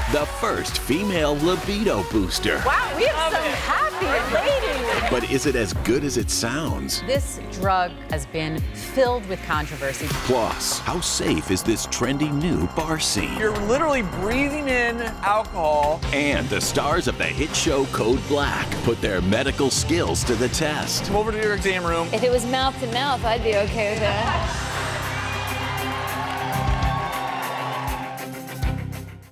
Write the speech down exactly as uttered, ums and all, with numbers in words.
the first female libido booster. Wow, we have some happy ladies. But is it as good as it sounds? This drug has been filled with controversy. Plus, how safe is this trendy new bar scene? You're literally breathing in alcohol. And the stars of the hit show Code Black put their medical skills to the test. Come over to your exam room. If it was mouth to mouth, I'd be okay with that.